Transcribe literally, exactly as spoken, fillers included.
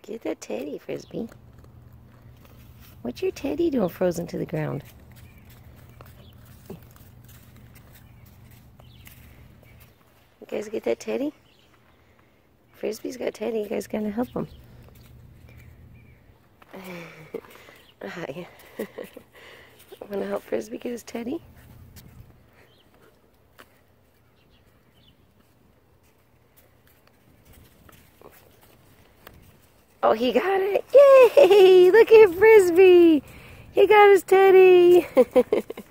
Get that teddy, Frisbee. What's your teddy doing frozen to the ground? You guys get that teddy? Frisbee's got teddy. You guys gotta help him. Hi. Want to help Frisbee get his teddy? Oh, he got it. Yay! Look at Frisbee. He got his teddy.